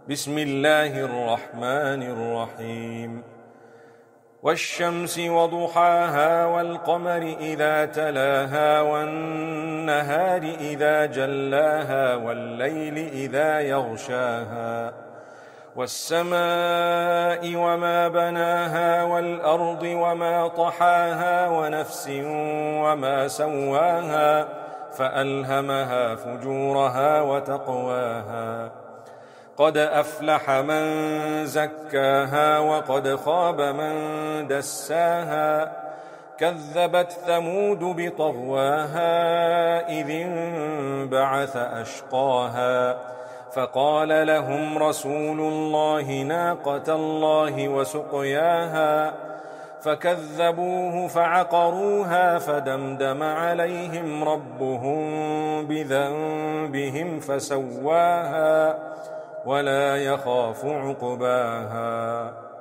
بسم الله الرحمن الرحيم والشمس وضحاها والقمر إذا تلاها والنهار إذا جلاها والليل إذا يغشاها والسماء وما بناها والأرض وما طحاها ونفس وما سواها فألهمها فجورها وتقواها قد أفلح من زكاها وقد خاب من دساها كذبت ثمود بطغواها إذ انبعث أشقاها فقال لهم رسول الله ناقة الله وسقياها فكذبوه فعقروها فدمدم عليهم ربهم بذنبهم فسواها ولا يخاف عقباها